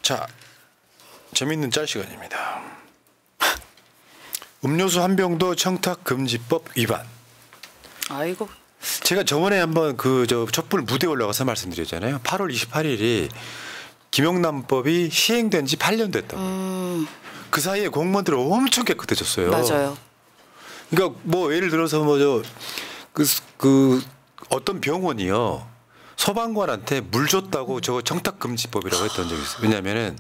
자, 재밌는 짤 시간입니다. 음료수 한 병도 청탁금지법 위반. 아이고. 제가 저번에 한번 그 촛불 무대에 올라가서 말씀드렸잖아요. 8월 28일이 김영란법이 시행된 지 8년 됐다고. 그 사이에 공무원들은 엄청 깨끗해졌어요. 맞아요. 그러니까 뭐 예를 들어서 어떤 병원이요 소방관한테 물 줬다고 저거 청탁금지법이라고 했던 적이 있어요. 왜냐하면은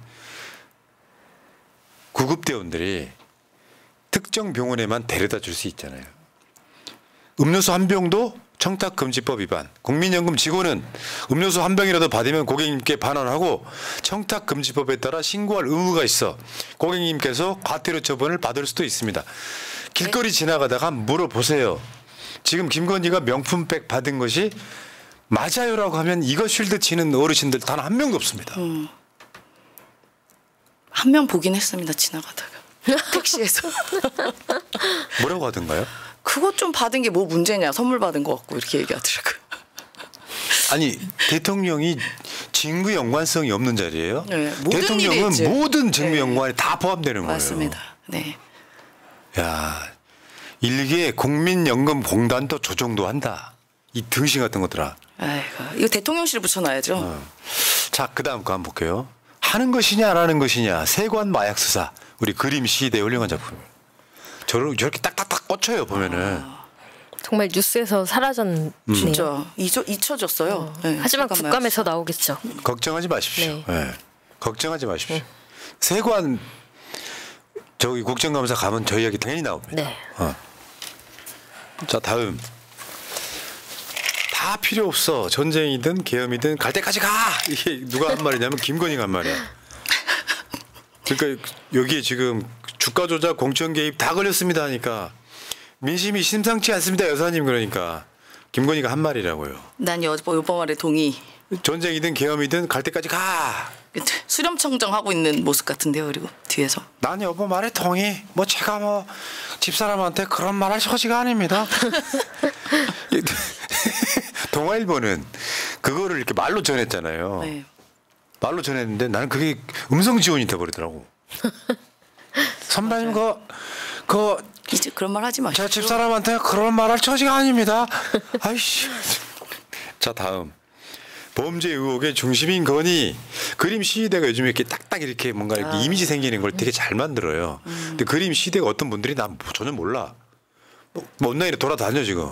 구급대원들이 특정 병원에만 데려다 줄 수 있잖아요. 음료수 한 병도 청탁금지법 위반. 국민연금 직원은 음료수 한 병이라도 받으면 고객님께 반환하고 청탁금지법에 따라 신고할 의무가 있어 고객님께서 과태료 처분을 받을 수도 있습니다. 길거리 지나가다가 물어보세요. 지금 김건희가 명품백 받은 것이 맞아요라고 하면 이거 쉴드 치는 어르신들 단 한 명도 없습니다. 한 명 보긴 했습니다. 지나가다가. 택시에서. 뭐라고 하던가요? 그거 좀 받은 게 뭐 문제냐. 선물 받은 거 같고 이렇게 얘기하더라고요. 아니 대통령이 직무 연관성이 없는 자리예요? 네, 모든 대통령은 일이 모든 직무 연관이 다 포함되는 맞습니다. 거예요. 네. 야, 일개 국민연금공단도 조정도 한다. 이 등신 같은 것들아. 아이고, 이거 대통령실에 붙여놔야죠. 자, 그다음 거 한번 볼게요. 하는 것이냐 안 하는 것이냐. 세관 마약 수사. 우리 그림 시대의 훌륭한 작품. 저렇게 딱딱딱 꽂혀요 보면은. 정말 뉴스에서 사라졌네요. 진짜 잊혀졌어요. 네, 하지만 잠깐만요. 국감에서 나오겠죠. 걱정하지 마십시오. 네. 네. 걱정하지 마십시오. 세관 저기 국정감사 가면 저희 이야기 당연히 나옵니다. 네. 자, 다음. 다 필요 없어. 전쟁이든 계엄이든 갈 때까지 가. 이게 누가 한 말이냐면 김건희가 한 말이야. 그러니까 여기에 지금 주가 조작, 공천 개입 다 걸렸습니다 하니까 민심이 심상치 않습니다 여사님. 그러니까 김건희가 한 말이라고요. 난 여보 말에 동의. 전쟁이든 계엄이든 갈 때까지 가. 수렴청정 하고 있는 모습 같은데요. 그리고 뒤에서. 난 여보 말에 동의. 뭐 제가 뭐 집사람한테 그런 말할 처지가 아닙니다. 동아일보는 그거를 이렇게 말로 전했잖아요. 네. 말로 전했는데 나는 그게 음성 지원이 돼버리더라고. 선배님 그 이제 그런 말 하지 마시고. 제 집사람한테 그런 말할 처지가 아닙니다. 아이씨. 자, 다음. 범죄 의혹의 중심인 건이 그림 시대가 요즘에 이렇게 딱딱 이렇게 뭔가 이렇게 이미지 생기는 걸 되게 잘 만들어요. 근데 그림 시대가 어떤 분들이 나 전혀 몰라. 뭐 온라인에 돌아다녀 지금.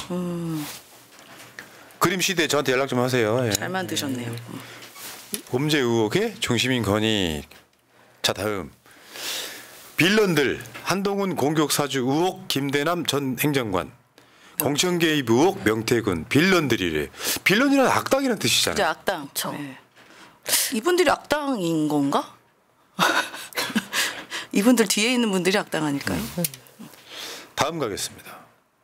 그림 시대 저한테 연락 좀 하세요. 예. 잘 만드셨네요. 범죄 의혹의 중심인 건이. 자, 다음. 빌런들 한동훈 공격 사주 의혹 김대남 전 행정관. 공천 개입 의혹 명태균. 빌런들이래. 빌런이란 악당이라는 뜻이잖아요. 진짜 악당. 네. 이분들이 악당인 건가? 이분들 뒤에 있는 분들이 악당 아닐까요? 다음 가겠습니다.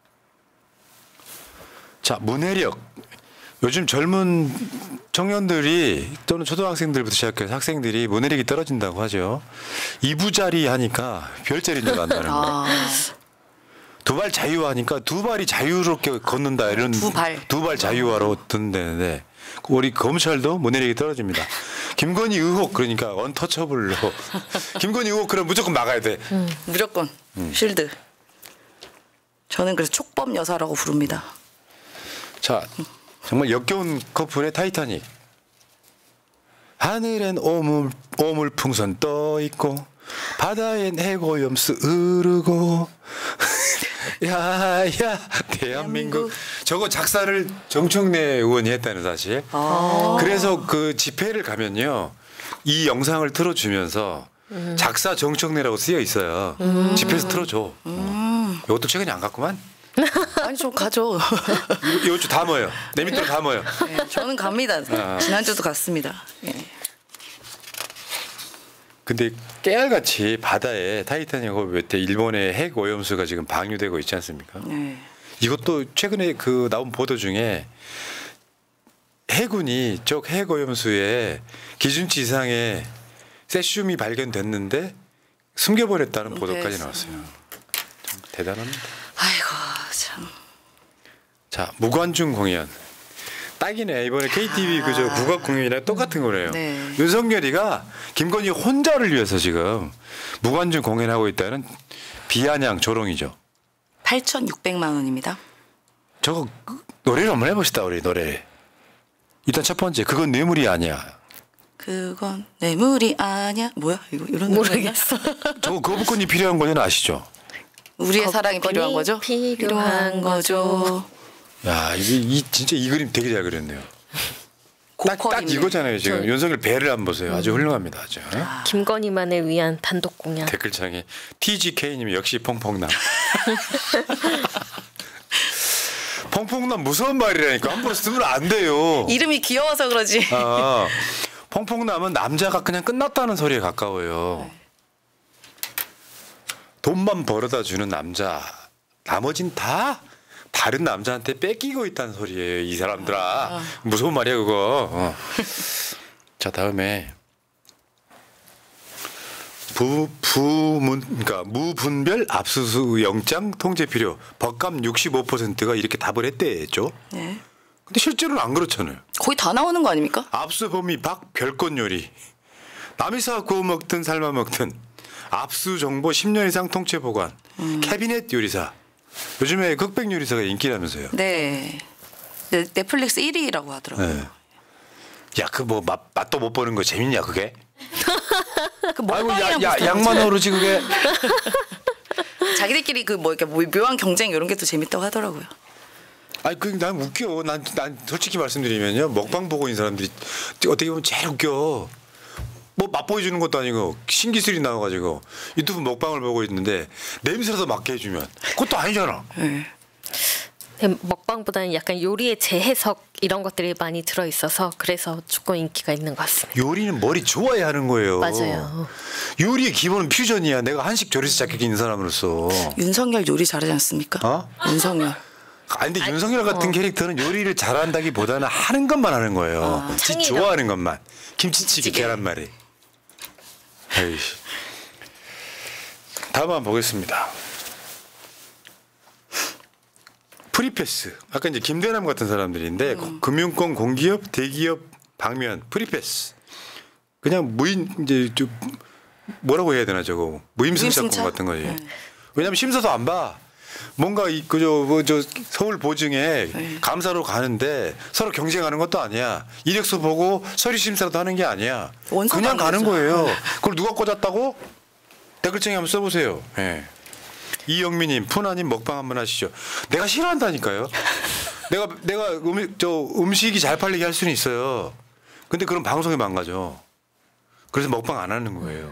자, 문해력. 요즘 젊은 청년들이 또는 초등학생들부터 시작해서 학생들이 문해력이 떨어진다고 하죠. 2부짜리 하니까 별자리인 줄 안다는 거. 두 발 자유화하니까 두 발이 자유롭게 걷는다 이런 두 발 자유화로 듣는다는데 우리 검찰도 문해력이 떨어집니다. 김건희 의혹 그러니까 언터처블로. 김건희 의혹 그럼 무조건 막아야 돼. 무조건 쉴드. 저는 그래서 촉법 여사라고 부릅니다. 자, 정말 역겨운 커플의 타이타닉. 하늘엔 오물풍선 떠 있고 바다엔 해고염수 흐르고. 야야 대한민국. 저거 작사를 정청래 의원이 했다는 사실. 그래서 그 집회를 가면요 이 영상을 틀어주면서 작사 정청래라고 쓰여 있어요. 집회에서 틀어줘. 이것도 최근에 안 갔구만. 아니 좀 가죠. 이거 다 모여. 내 밑으로 다 모여. 네, 저는 갑니다. 지난주도 갔습니다. 네. 근데 깨알같이 바다에 타이타닉 호흡에 일본의 핵 오염수가 지금 방류되고 있지 않습니까? 네. 이것도 최근에 그 나온 보도 중에 해군이 쪽 핵 오염수에 기준치 이상의 세슘이 발견됐는데 숨겨버렸다는 보도까지 나왔어요. 참 대단합니다. 아이고 참. 자, 무관중 공연. 딱이네. 이번에 KTV 그저 국악 공연이랑 똑같은 거네요. 네. 윤석열이가 김건희 혼자를 위해서 지금 무관중 공연하고 있다는 비아냥 조롱이죠. 8,600만 원입니다. 저거 노래를 한번 해봅시다. 우리 노래. 일단 첫 번째 그건 뇌물이 아니야. 그건 뇌물이 아니야. 뭐야 이거 이런 모르겠어. 저거 거부권이 필요한 거는 아시죠? 우리의 사랑이 필요한 거죠? 필요한 거죠. 야, 진짜 이 그림 되게 잘 그렸네요. 딱 고퀄이네. 이거잖아요. 지금 윤석열 배를 한번 보세요. 아주 훌륭합니다. 아주. 김건희만을 위한 단독 공연. 댓글창에 TGK님이 역시 퐁퐁남. 퐁퐁남 무서운 말이라니까 함부로 쓰면 안 돼요. 이름이 귀여워서 그러지. 퐁퐁남은 남자가 그냥 끝났다는 소리에 가까워요. 돈만 벌어다 주는 남자. 나머진 다 다른 남자한테 뺏기고 있다는 소리예요. 이 사람들아. 무서운 말이야 그거. 자 다음에 그러니까 무분별 압수수 영장 통제 필요. 법감 65%가 이렇게 답을 했대죠. 네. 근데 실제로는 안 그렇잖아요. 거의 다 나오는 거 아닙니까? 압수 범위 박 별건 요리. 남이 사 구워 먹든 삶아 먹든 압수 정보 10년 이상 통째 보관. 캐비넷 요리사. 요즘에 흑백 요리사가 인기라면서요. 네. 넷플릭스 1위라고 하더라고요. 네. 야, 그 뭐 맛도 못 보는 거 재밌냐 그게? 그 아이고 먹방이랑 야 비슷한 양만 거죠? 오르지 그게. 자기들끼리 그 뭐 이렇게 묘한 경쟁 이런 게 또 재밌다고 하더라고요. 아니 난 웃겨. 난 솔직히 말씀드리면요 먹방 보고 있는 사람들이 어떻게 보면 제일 웃겨. 뭐 맛보여 주는 것도 아니고 신기술이 나와가지고 유튜브 먹방을 보고 있는데 냄새라도 맡게 해주면 그것도 아니잖아. 네. 먹방보다는 약간 요리의 재해석 이런 것들이 많이 들어있어서 그래서 조금 인기가 있는 것 같습니다. 요리는 머리 좋아야 하는 거예요. 맞아요. 요리의 기본은 퓨전이야. 내가 한식 조리사 자격이 있는 사람으로서. 윤석열 요리 잘하지 않습니까? 어? 윤석열. 근데 윤석열 같은 캐릭터는 요리를 잘한다기보다는 하는 것만 하는 거예요. 지 창의력. 좋아하는 것만. 김치찌개, 계란말이. 에이씨. 다음 한번 보겠습니다. 프리패스. 아까 이제 김대남 같은 사람들인데 금융권 공기업, 대기업 방면 프리패스. 그냥 무인 이제 좀 뭐라고 해야 되나 저거 무임승차권 무임승차? 같은 거지. 왜냐면 심사도 안 봐. 뭔가 저 서울 보증에 감사로 가는데 서로 경쟁하는 것도 아니야. 이력서 보고 서류 심사도 하는 게 아니야. 원서도 그냥 안 가는 내죠. 거예요. 그걸 누가 꽂았다고? 댓글창에 한번 써보세요. 예. 이영민님, 푸나님 먹방 한번 하시죠. 내가 싫어한다니까요. 내가 음식이 잘 팔리게 할 수는 있어요. 근데 그런 방송이 망가져. 그래서 먹방 안 하는 거예요.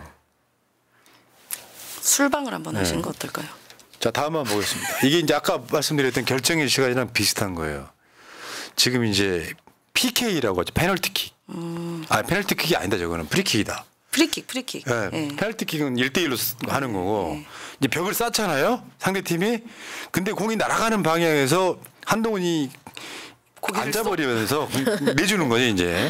술방을 한번 하시는 거 어떨까요? 자, 다음 한번 보겠습니다. 이게 이제 아까 말씀드렸던 결정의 시간이랑 비슷한 거예요. 지금 이제 PK라고 하죠. 페널티킥. 페널티킥이 아니다. 저거는 프리킥이다. 프리킥. 네. 네. 페널티킥은 1대1로 하는 거고 이제 벽을 쌓잖아요. 상대팀이. 근데 공이 날아가는 방향에서 한동훈이 앉아버리면서 내주는 거지 이제.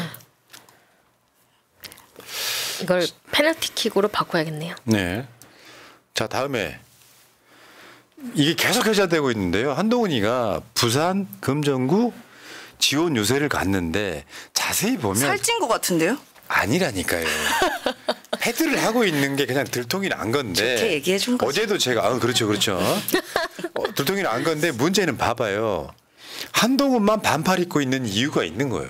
이걸 페널티킥으로 바꿔야겠네요. 네. 자, 다음에 이게 계속 회자되고 있는데요. 한동훈이가 부산 금정구 지원 유세를 갔는데 자세히 보면 살찐 것 같은데요? 아니라니까요. 패드를 하고 있는 게 그냥 들통이 난 건데. 좋게 얘기해 준 거죠. 어제도 제가 그렇죠. 들통이 난 건데 문제는 봐봐요. 한동훈만 반팔 입고 있는 이유가 있는 거예요.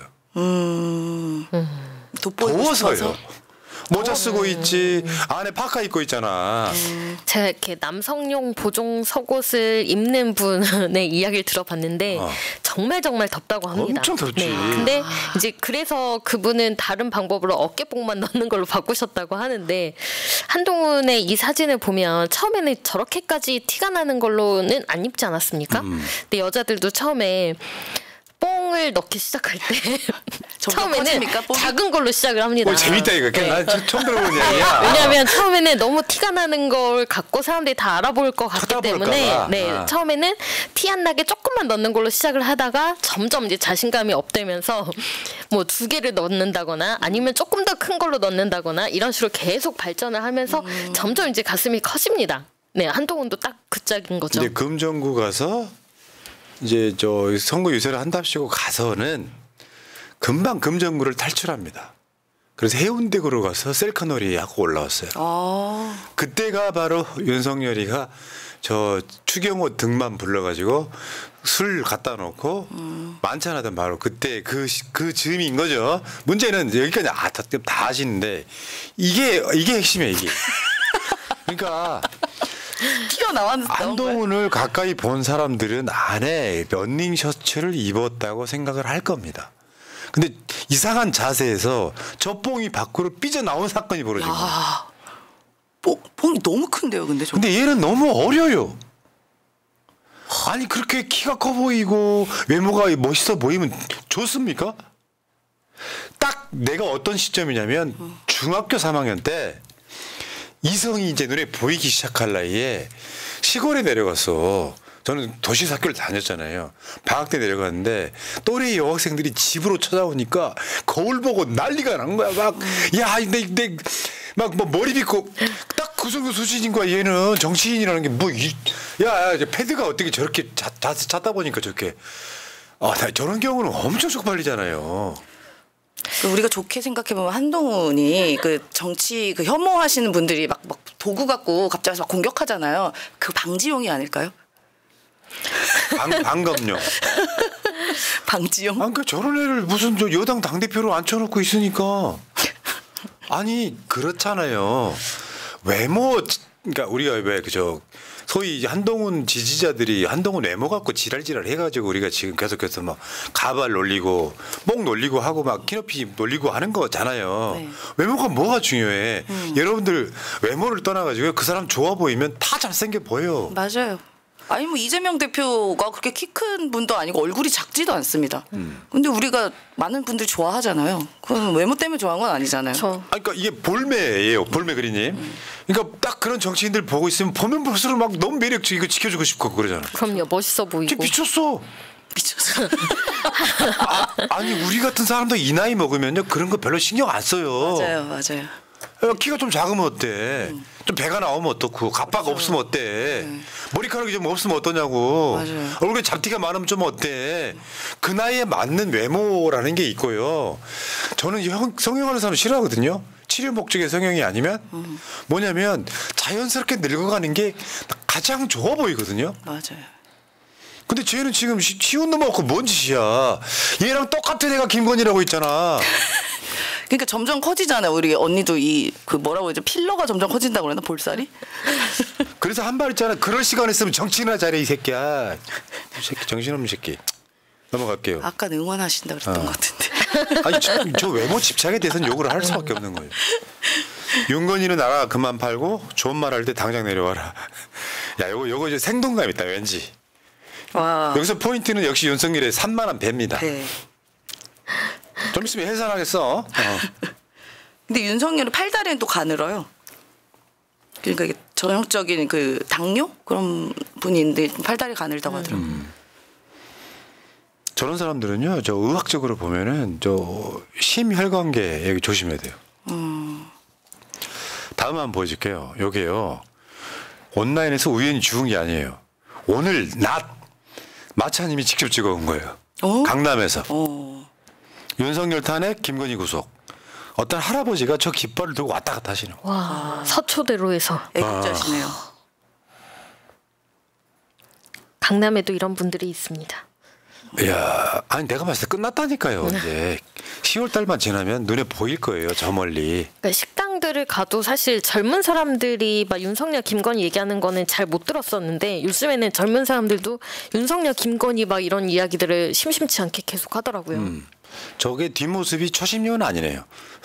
돋보이고 더워서요. 싶어서. 모자 쓰고 있지. 안에 파카 입고 있잖아. 제가 이렇게 남성용 보종 속옷을 입는 분의 이야기를 들어봤는데 정말 덥다고 합니다. 엄청 덥지. 근데 이제 그래서 그분은 다른 방법으로 어깨복만 넣는 걸로 바꾸셨다고 하는데 한동훈의 이 사진을 보면 처음에는 저렇게까지 티가 나는 걸로는 안 입지 않았습니까? 근데 여자들도 처음에 뽕을 넣기 시작할 때 처음에는 커집니까, 뽕이? 작은 걸로 시작을 합니다. 재밌다 이거. 네. 난 처음 들어보는 얘기야. 왜냐하면 처음에는 너무 티가 나는 걸 갖고 사람들이 다 알아볼 것 같기 쳐다볼까 때문에 봐. 네, 처음에는 티 안 나게 조금만 넣는 걸로 시작을 하다가 점점 이제 자신감이 업되면서 뭐 2개를 넣는다거나 아니면 조금 더 큰 걸로 넣는다거나 이런 식으로 계속 발전을 하면서 점점 이제 가슴이 커집니다. 네, 한동훈도 딱 그 짝인 거죠. 이제 금정구 가서 이제 저 선거 유세를 한답시고 가서는 금방 금정구를 탈출합니다. 그래서 해운대구로 가서 셀카놀이 하고 올라왔어요. 그때가 바로 윤석열이가 저 추경호 등만 불러가지고 술 갖다 놓고 만찬하던 바로 그때 그 즈음인 거죠. 문제는 여기까지 다 아시는데 이게 핵심이에요. 이게. 그러니까 튀어나왔는 한동훈을 가까이 본 사람들은 안에 러닝 셔츠를 입었다고 생각을 할 겁니다. 근데 이상한 자세에서 저 뽕이 밖으로 삐져나온 사건이 벌어진 거예요. 뽕이 너무 큰데요, 근데 얘는 너무 어려요. 아니 그렇게 키가 커 보이고 외모가 멋있어 보이면 좋습니까? 딱 내가 어떤 시점이냐면 중학교 3학년 때 이성이 이제 눈에 보이기 시작할 나이에 시골에 내려가서 저는 도시학교를 다녔잖아요. 방학 때 내려갔는데 또래 여학생들이 집으로 찾아오니까 거울 보고 난리가 난 거야. 막 야, 막 뭐 머리 빗고 딱 그 정도 수준인 거야. 얘는 정치인이라는 게 뭐 야, 패드가 어떻게 저렇게 찾다 보니까 저렇게 저런 경우는 엄청 쪽팔리잖아요. 우리가 좋게 생각해보면 한동훈이 그 정치 그 혐오하시는 분들이 막 도구 갖고 갑자기 와서 막 공격하잖아요. 그 방지용이 아닐까요? 방검용. 방지용? 그러니까 저런 애를 무슨 저 여당 당대표로 앉혀놓고 있으니까. 아니 그렇잖아요. 외모 그러니까 우리가 왜 그저 소위 한동훈 지지자들이 한동훈 외모 갖고 지랄지랄 해가지고 우리가 지금 계속해서 막 가발 놀리고 목 놀리고 하고 막 키높이 놀리고 하는 거잖아요. 네. 외모가 뭐가 중요해? 여러분들 외모를 떠나가지고 그 사람 좋아 보이면 다 잘생겨 보여. 맞아요. 아니 뭐 이재명 대표가 그렇게 키 큰 분도 아니고 얼굴이 작지도 않습니다. 근데 우리가 많은 분들이 좋아하잖아요. 그건 외모 때문에 좋아한 건 아니잖아요. 그러니까 이게 볼매예요, 볼매 그리님. 그러니까 딱 그런 정치인들 보고 있으면 보면 볼수록 막 너무 매력적이고 지켜주고 싶고 그러잖아. 그럼요, 멋있어 보이고. 미쳤어. 아니 우리 같은 사람도 이 나이 먹으면요 그런 거 별로 신경 안 써요. 맞아요. 키가 좀 작으면 어때? 좀 배가 나오면 어떻고? 가빠가 없으면 어때? 머리카락이 좀 없으면 어떠냐고? 맞아요. 얼굴에 잡티가 많으면 좀 어때? 그 나이에 맞는 외모라는 게 있고요. 저는 성형하는 사람 싫어하거든요. 치료 목적의 성형이 아니면 뭐냐면 자연스럽게 늙어가는 게 가장 좋아 보이거든요. 맞아요. 근데 쟤는 지금 쉬운 놈 없고 뭔 짓이야? 얘랑 똑같은 애가 김건희라고 있잖아. 그러니까 점점 커지잖아요. 우리 언니도 그 뭐라고 하죠? 필러가 점점 커진다고 그러나 볼살이? 그래서 한 말 있잖아. 그럴 시간 있으면 정치나 잘해 이 새끼야. 이 새끼 정신없는 새끼. 넘어갈게요. 아까 응원하신다 그랬던 것 같은데. 아니 저 외모 집착에 대해서는 욕을 할 수밖에 없는 거예요. 윤건이는 나라 그만 팔고 좋은 말 할 때 당장 내려와라. 야 요거 이제 생동감 있다 왠지. 와. 여기서 포인트는 역시 윤석열의 산만한 배입니다. 네. 좀 있으면 해산하겠어. 근데 윤석열은 팔다리는 또 가늘어요. 그러니까 이게 전형적인 그 당뇨 그런 분인데 팔다리 가늘다고 하더라고요. 저런 사람들은요, 저 의학적으로 보면은 저 심혈관계 여기 조심해야 돼요. 다음 한번 보여줄게요. 요게요. 온라인에서 우연히 죽은 게 아니에요. 오늘 낮 마차님이 직접 찍어온 거예요. 강남에서. 윤석열 탄핵, 김건희 구속. 어떤 할아버지가 저 깃발을 들고 왔다 갔다 하시는 거예요. 와, 서초대로에서. 애국자시네요. 강남에도 이런 분들이 있습니다. 이야, 아니 내가 봤을 때 끝났다니까요. 이제 10월 달만 지나면 눈에 보일 거예요. 저 멀리. 그러니까 식당들을 가도 사실 젊은 사람들이 막 윤석열, 김건희 얘기하는 거는 잘 못 들었었는데 요즘에는 젊은 사람들도 윤석열, 김건희 막 이런 이야기들을 심심치 않게 계속 하더라고요. 저게 뒷모습이 초심료는 아니네요.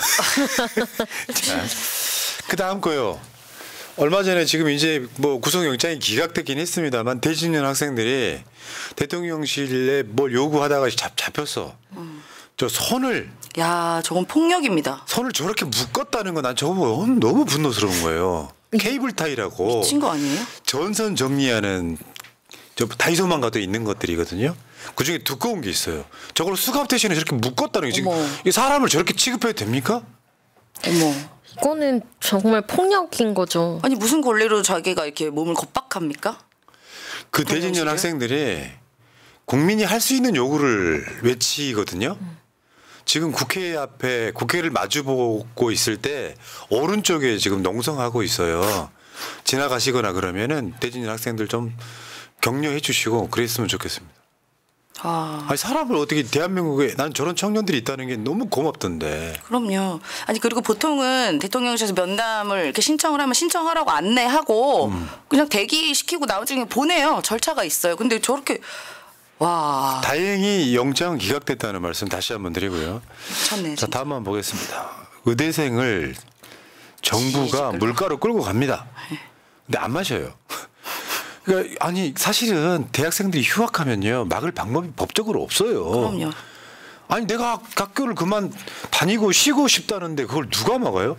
자, 그 다음 거요. 얼마 전에 지금 이제 뭐 구속영장이 기각되긴 했습니다만 대진년 학생들이 대통령실에 뭘 요구하다가 잡혔어. 저 손을. 야, 저건 폭력입니다. 손을 저렇게 묶었다는 건 난 저거 너무 분노스러운 거예요. 케이블 타이라고. 미친 거 아니에요? 전선 정리하는 저 다이소만 가도 있는 것들이거든요. 그 중에 두꺼운 게 있어요. 저걸 수갑 대신에 저렇게 묶었다는 게 지금 이 사람을 저렇게 취급해도 됩니까? 어머. 이거는 정말 폭력인 거죠. 아니 무슨 권리로 자기가 이렇게 몸을 겁박합니까? 그 대진년 학생들이 국민이 할 수 있는 요구를 외치거든요. 지금 국회 앞에 국회를 마주보고 있을 때 오른쪽에 지금 농성하고 있어요. 지나가시거나 그러면은 대진인 학생들 좀 격려해 주시고 그랬으면 좋겠습니다. 아니 사람을 어떻게 대한민국에 난 저런 청년들이 있다는 게 너무 고맙던데. 그럼요. 아니 그리고 보통은 대통령실에서 면담을 이렇게 신청을 하면 신청하라고 안내하고 그냥 대기시키고 나중에 보내요. 절차가 있어요. 근데 저렇게 와. 다행히 영장 기각됐다는 말씀 다시 한번 드리고요. 미쳤네. 자 다음 한번 보겠습니다. 의대생을 정부가 물가로 끌고 갑니다. 근데 안 마셔요. 그러니까 아니 사실은 대학생들이 휴학하면요 막을 방법이 법적으로 없어요. 그럼요. 아니 내가 학교를 그만 다니고 쉬고 싶다는데 그걸 누가 막아요?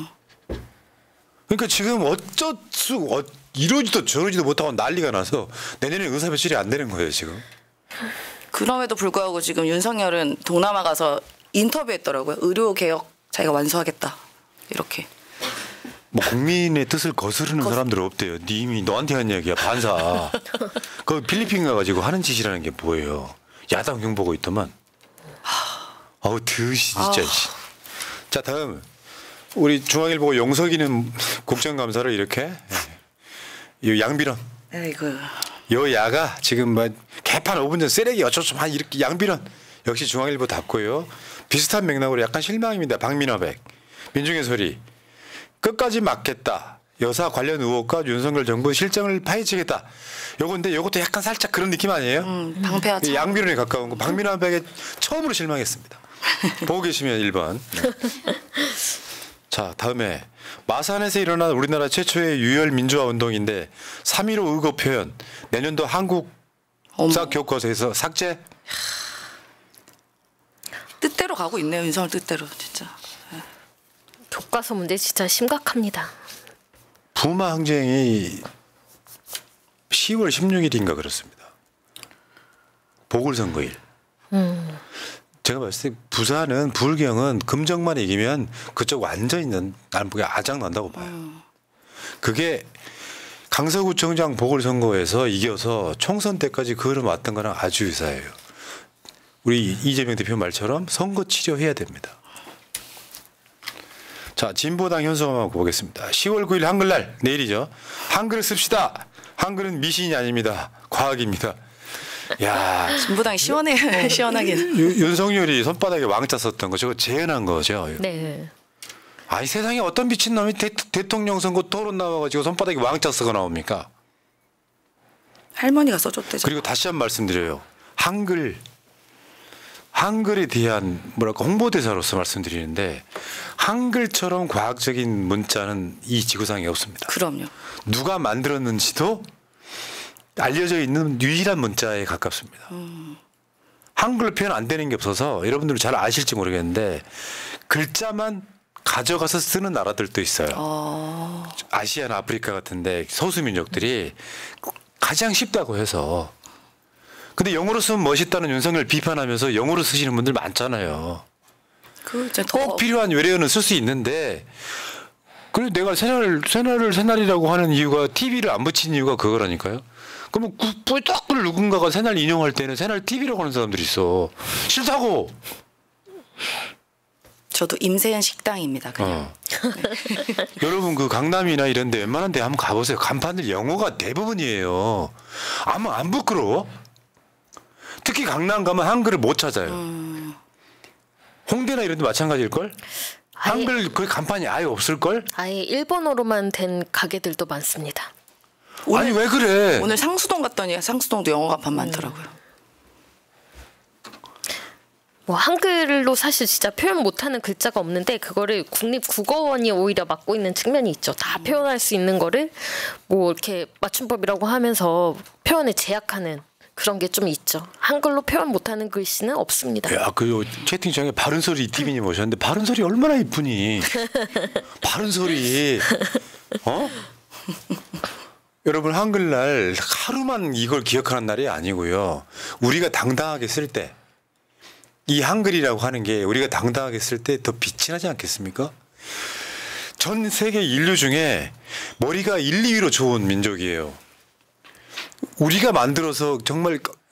그러니까 지금 이러지도 저러지도 못하고 난리가 나서 내년에 의사배출이 안 되는 거예요 지금. 그럼에도 불구하고 지금 윤석열은 동남아 가서 인터뷰했더라고요. 의료개혁 자기가 완수하겠다. 이렇게. 뭐 국민의 뜻을 거스르는 사람들은 없대요. 님이 너한테 한 얘기야 반사. 그 필리핀 가가지고 하는 짓이라는 게 뭐예요? 야당 흉보고 있더만. 아우 드시 진짜. 자 다음 우리 중앙일보 용석이는 국정감사를 이렇게 이 양비론. 아이고. 여야가 지금 뭐 개판 5분 전 쓰레기 어쩌고 한 이렇게 양비론 역시 중앙일보 답고요. 비슷한 맥락으로 약간 실망입니다. 박민화백 민중의 소리. 끝까지 막겠다. 여사 관련 의혹과 윤석열 정부 실정을 파헤치겠다. 요건데 요것도 약간 살짝 그런 느낌 아니에요? 방패와 양비론에 가까운 거. 박민화백에 처음으로 실망했습니다. 보고 계시면 1번. 네. 자 다음에 마산에서 일어난 우리나라 최초의 유혈 민주화 운동인데 3.15 의거 표현 내년도 한국사 교과서에서 삭제. 뜻대로 가고 있네요. 윤석열 뜻대로 진짜. 교과서 문제 진짜 심각합니다. 부마 항쟁이 10월 16일인가 그렇습니다. 보궐선거일. 제가 봤을 때 부산은 불경은 금정만 이기면 그쪽 완전히 나는 보기에 아작난다고 봐요. 그게 강서구청장 보궐선거에서 이겨서 총선 때까지 그 흐름 왔던 거랑 아주 유사해요. 우리 이재명 대표 말처럼 선거 치료해야 됩니다. 자 진보당 현수막 한번 보겠습니다. 10월 9일 한글날 내일이죠. 한글을 씁시다. 한글은 미신이 아닙니다. 과학입니다. 야 진보당이 시원해요. 시원하게. 윤석열이 손바닥에 왕자 썼던 거 저거 재현한 거죠. 네. 아이 세상에 어떤 미친놈이 대통령 선거 토론 나와가지고 손바닥에 왕자 쓰고 나옵니까? 할머니가 써줬대죠. 그리고 다시 한 번 말씀드려요. 한글에 대한 뭐랄까 홍보대사로서 말씀드리는데 한글처럼 과학적인 문자는 이 지구상에 없습니다. 그럼요. 누가 만들었는지도 알려져 있는 유일한 문자에 가깝습니다. 한글로 표현 안 되는 게 없어서 여러분들 잘 아실지 모르겠는데 글자만 가져가서 쓰는 나라들도 있어요. 아시아나 아프리카 같은데 소수민족들이 가장 쉽다고 해서. 근데 영어로 쓰면 멋있다는 윤석열 비판하면서 영어로 쓰시는 분들 많잖아요. 꼭 필요한 외래어는 쓸 수 있는데 그래서 내가 새날이라고 하는 이유가 TV를 안 붙인 이유가 그거라니까요. 그러면 뿔딱불 누군가가 새날 인용할 때는 새날 TV라고 하는 사람들이 있어. 싫다고. 저도 임세연 식당입니다. 그냥. 네. 여러분 그 강남이나 이런 데 웬만한 데 한번 가보세요. 간판들 영어가 대부분이에요. 아마 안 부끄러워? 특히 강남 가면 한글을 못 찾아요. 홍대나 이런 데 마찬가지일걸? 한글 그 간판이 아예 없을걸? 아예 일본어로만 된 가게들도 많습니다. 아니 왜 그래? 오늘 상수동 갔더니 상수동도 영어 간판 많더라고요. 뭐 한글로 사실 진짜 표현 못하는 글자가 없는데 그거를 국립국어원이 오히려 맡고 있는 측면이 있죠. 다 표현할 수 있는 거를 뭐 이렇게 맞춤법이라고 하면서 표현을 제약하는 그런 게 좀 있죠. 한글로 표현 못하는 글씨는 없습니다. 야, 그 채팅창에 바른소리 TV님 오셨는데 바른소리 얼마나 이쁘니? 바른소리. 어? 여러분 한글날 하루만 이걸 기억하는 날이 아니고요. 우리가 당당하게 쓸 때 이 한글이라고 하는 게 우리가 당당하게 쓸 때 더 빛이 나지 않겠습니까? 전 세계 인류 중에 머리가 1, 2위로 좋은 민족이에요. 우리가 만들어서 정말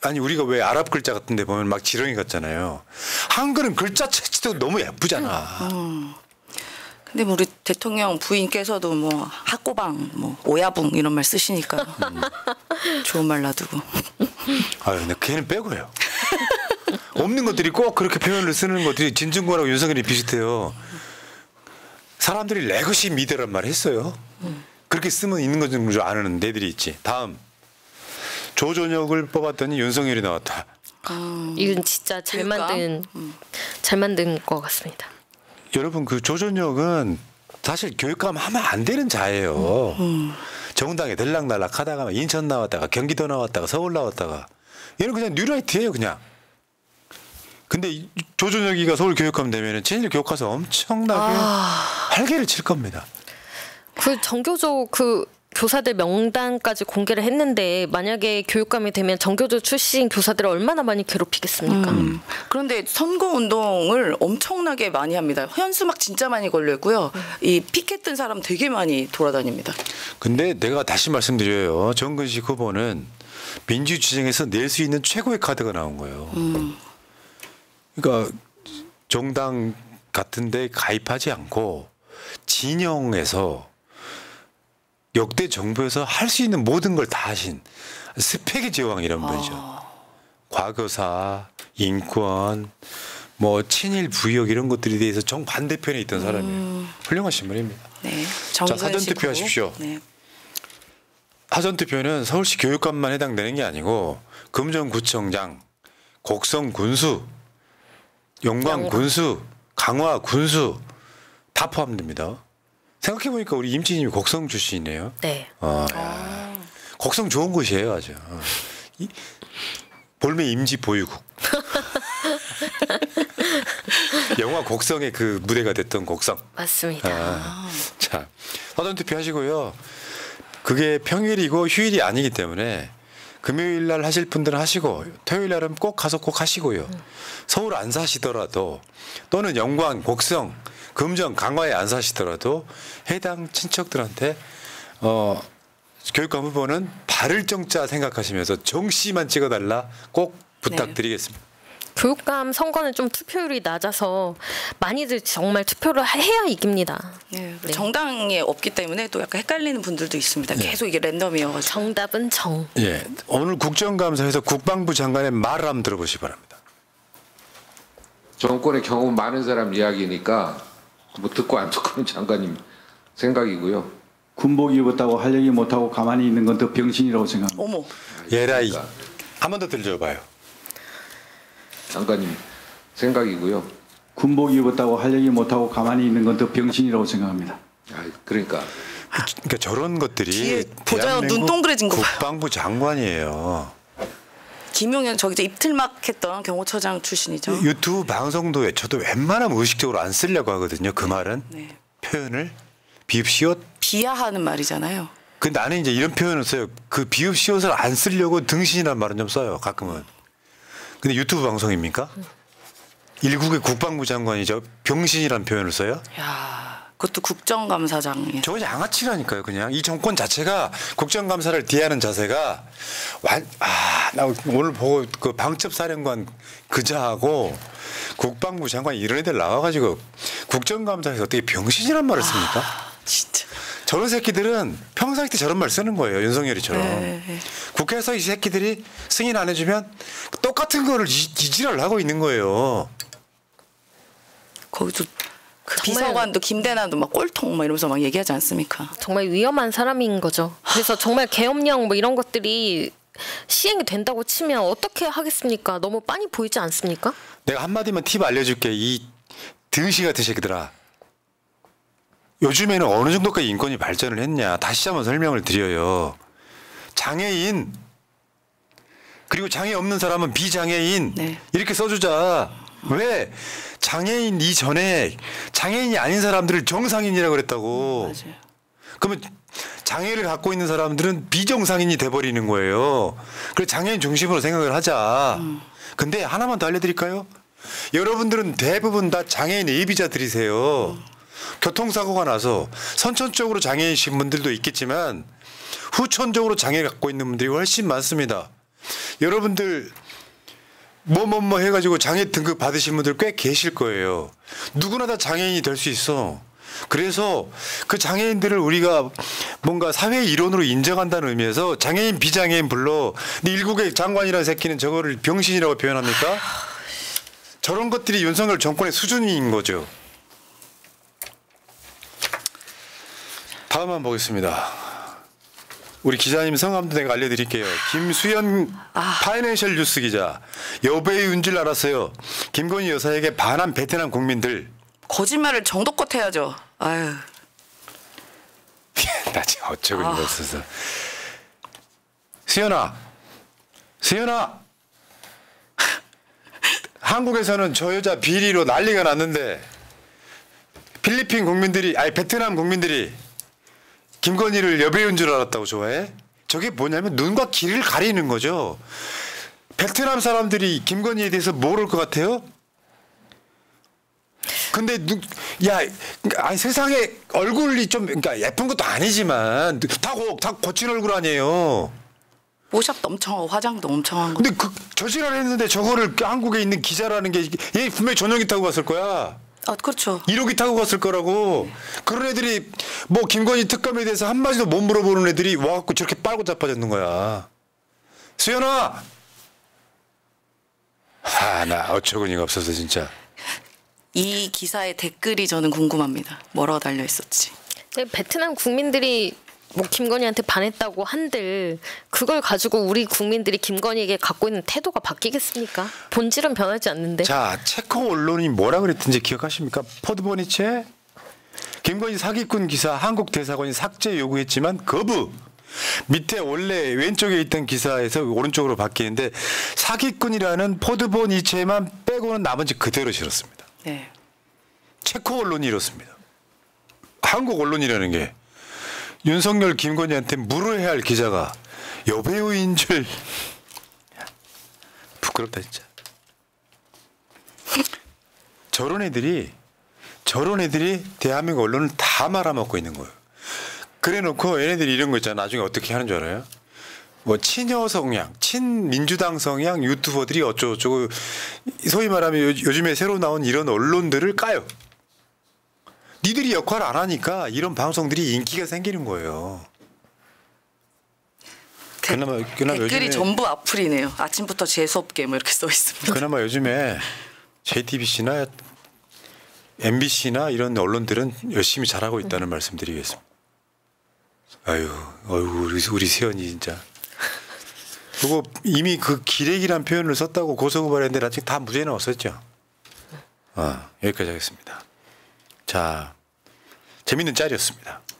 아니 우리가 왜 아랍 글자 같은 데 보면 막 지렁이 같잖아요. 한글은 글자 채취도 너무 예쁘잖아. 근데 뭐 우리 대통령 부인께서도 뭐 학고방, 뭐 오야붕 이런 말 쓰시니까 좋은 말 놔두고. 아유, 근데 걔는 빼고요. 없는 것들이 꼭 그렇게 표현을 쓰는 것들이 진중권하고 윤석열이 비슷해요. 사람들이 레거시 미디어란 말 했어요. 그렇게 쓰면 있는 것인 줄 아는 애들이 있지. 다음 조전혁을 뽑았더니 윤석열이 나왔다. 이건 진짜 잘 만든 것 같습니다. 여러분 그 조전혁은 사실 교육감 하면 안 되는 자예요. 정당에 들락날락 하다가 인천 나왔다가 경기도 나왔다가 서울 나왔다가 얘는 그냥 뉴라이트예요 그냥. 근데 조전혁이가 서울 교육감 되면은 친일 교과서 엄청나게 활개를 칠 겁니다. 그 정교조 그 교사들 명단까지 공개를 했는데 만약에 교육감이 되면 정교조 출신 교사들을 얼마나 많이 괴롭히겠습니까? 그런데 선거운동을 엄청나게 많이 합니다. 현수막 진짜 많이 걸려있고요. 이 피켓 든 사람 되게 많이 돌아다닙니다. 근데 내가 다시 말씀드려요. 정근식 후보는 민주주의에서 낼 수 있는 최고의 카드가 나온 거예요. 그러니까 정당 같은 데 가입하지 않고 진영에서 역대 정부에서 할 수 있는 모든 걸 다 하신 스펙의 제왕 이런 분이죠. 과거사, 인권, 뭐 친일 부역 이런 것들에 대해서 정반대편에 있던 사람이에요. 훌륭하신 분입니다. 네, 자, 사전투표 하십시오. 네. 사전투표는 서울시 교육감만 해당되는 게 아니고 금정구청장, 곡성군수, 영광군수, 강화군수 다 포함됩니다. 생각해보니까 우리 임치님이 곡성 출신이네요. 네. 곡성 좋은 곳이에요 아주. 볼매 임지 보유국. 영화 곡성의 그 무대가 됐던 곡성. 맞습니다. 자, 사전투표 하시고요. 그게 평일이고 휴일이 아니기 때문에 금요일 날 하실 분들은 하시고 토요일 날은 꼭 가서 꼭 하시고요. 서울 안 사시더라도 또는 영광, 곡성, 금정, 강화에 안 사시더라도 해당 친척들한테 교육감 후보는 바를 정자 생각하시면서 정씨만 찍어달라 꼭 부탁드리겠습니다. 교육감 선거는 좀 투표율이 낮아서 많이들 정말 투표를 해야 이깁니다. 네, 네. 정당에 없기 때문에 또 약간 헷갈리는 분들도 있습니다. 계속 이게 랜덤이어가지고. 정답은 정. 예, 오늘 국정감사에서 국방부 장관의 말을 한번 들어보시기 바랍니다. 정권의 경험 많은 사람 이야기니까 뭐 듣고 안 듣고는 장관님 생각이고요. 군복 입었다고 할 얘기 못하고 가만히 있는 건 더 병신이라고 생각합니다. 어머. 예라이 한 번 더 들려봐요. 장관님 생각이고요. 군복 입었다고 할 얘기 못하고 가만히 있는 건 더 병신이라고 생각합니다. 그러니까 그러니까 저런 것들이 뒤에 보자요. 대한민국 눈 동그래진 거 봐요. 국방부 장관이에요. 김용현 저기 입틀막 했던 경호처장 출신이죠. 유튜브 방송도에 저도 웬만하면 의식적으로 안 쓰려고 하거든요. 그 말은 네. 표현을 비읍시옷. 비하하는 말이잖아요. 그 나는 이제 이런 표현을 써요. 그 비읍시옷을 안 쓰려고 등신이라는 말은 좀 써요. 가끔은. 근데 유튜브 방송입니까? 일국의 국방부 장관이 저 병신이라는 표현을 써요? 야, 그것도 국정감사장이에요. 저거 양아치라니까요. 그냥 이 정권 자체가 국정감사를 대하는 자세가 나 오늘 보고 그 방첩사령관 그자하고 국방부 장관 이런 애들 나와가지고 국정감사에서 어떻게 병신이란 말을 씁니까? 진짜. 저런 새끼들은 평상시 때 저런 말 쓰는 거예요. 윤석열이처럼. 네. 국회에서 이 새끼들이 승인 안 해주면 똑같은 거를 이지랄을 하고 있는 거예요. 거기도 그 정말- 비서관도 김대남도 막 꼴통 막 이러면서 막 얘기하지 않습니까? 정말 위험한 사람인 거죠. 그래서 정말 계엄령 뭐 이런 것들이 시행이 된다고 치면 어떻게 하겠습니까? 너무 빤히 보이지 않습니까? 내가 한마디만 팁 알려줄게. 이 등시 같은 새끼들아. 요즘에는 어느 정도까지 인권이 발전을 했냐. 다시 한번 설명을 드려요. 장애인 그리고 장애 없는 사람은 비장애인 네. 이렇게 써주자. 왜? 장애인 이전에 장애인이 아닌 사람들을 정상인이라고 그랬다고. 맞아요. 그러면 장애를 갖고 있는 사람들은 비정상인이 돼버리는 거예요. 그래서 장애인 중심으로 생각을 하자. 근데 하나만 더 알려드릴까요? 여러분들은 대부분 다 장애인 예비자들이세요. 교통사고가 나서 선천적으로 장애이신 분들도 있겠지만 후천적으로 장애를 갖고 있는 분들이 훨씬 많습니다. 여러분들 뭐 해가지고 장애 등급 받으신 분들 꽤 계실 거예요. 누구나 다 장애인이 될 수 있어. 그래서 그 장애인들을 우리가 뭔가 사회 일원으로 인정한다는 의미에서 장애인 비장애인 불러. 근데 일국의 장관이라는 새끼는 저거를 병신이라고 표현합니까? 저런 것들이 윤석열 정권의 수준인 거죠. 다음 한번 보겠습니다. 우리 기자님 성함도 내가 알려드릴게요. 김수현 파이낸셜 뉴스 기자. 여배우인 줄 알았어요. 김건희 여사에게 반한 베트남 국민들. 거짓말을 정도껏 해야죠. 아유. 나 지금 어쩌고 이거 없어서. 수현아. 한국에서는 저 여자 비리로 난리가 났는데 필리핀 국민들이 아니 베트남 국민들이 김건희를 여배우인 줄 알았다고 좋아해? 저게 뭐냐면 눈과 귀를 가리는 거죠. 베트남 사람들이 김건희에 대해서 모를 것 같아요? 근데 아니 세상에 얼굴이 좀 그러니까 예쁜 것도 아니지만 다 거친 얼굴 아니에요. 모샵도 엄청 하고 화장도 엄청 한 거. 근데 저 지랄 했는데 저거를 한국에 있는 기자라는 게 얘 분명히 전용기 타고 갔을 거야. 아, 그렇죠. 1호기 타고 갔을 거라고. 그런 애들이 뭐 김건희 특검에 대해서 한마디도 못 물어보는 애들이 와갖고 저렇게 빨고 자빠졌는 거야. 수연아! 나 어처구니가 없어서 진짜. 이 기사의 댓글이 저는 궁금합니다. 뭐라고 달려 있었지. 베트남 국민들이 뭐 김건희한테 반했다고 한들 그걸 가지고 우리 국민들이 김건희에게 갖고 있는 태도가 바뀌겠습니까? 본질은 변하지 않는데. 자, 체코 언론이 뭐라 그랬든지 기억하십니까? 포드보니체 김건희 사기꾼 기사 한국 대사관이 삭제 요구했지만 거부. 밑에 원래 왼쪽에 있던 기사에서 오른쪽으로 바뀌는데 사기꾼이라는 포드보니체만 빼고는 나머지 그대로 실었습니다. 네. 체코 언론이 이렇습니다. 한국 언론이라는 게 윤석열 김건희한테 물어야 할 기자가 여배우인 줄. 부끄럽다 진짜. 저런 애들이 대한민국 언론을 다 말아먹고 있는 거예요. 그래놓고 얘네들이 이런 거 있잖아. 나중에 어떻게 하는 줄 알아요? 뭐 친여 성향, 친민주당 성향 유튜버들이 어쩌고저쩌고 소위 말하면 요즘에 새로 나온 이런 언론들을 까요. 니들이 역할을 안 하니까 이런 방송들이 인기가 생기는 거예요. 그나마 댓글이 요즘에 전부 악플이네요. 아침부터 재수없게 뭐 이렇게 써 있습니다. 그나마 요즘에 JTBC나 MBC나 이런 언론들은 열심히 잘하고 있다는 말씀드리겠습니다. 아유, 우리 세연이 진짜. 그리고 이미 그 기레기란 표현을 썼다고 고소고발했는데 아직 다 무죄 나왔었죠. 여기까지 하겠습니다. 자, 재밌는 짤이었습니다.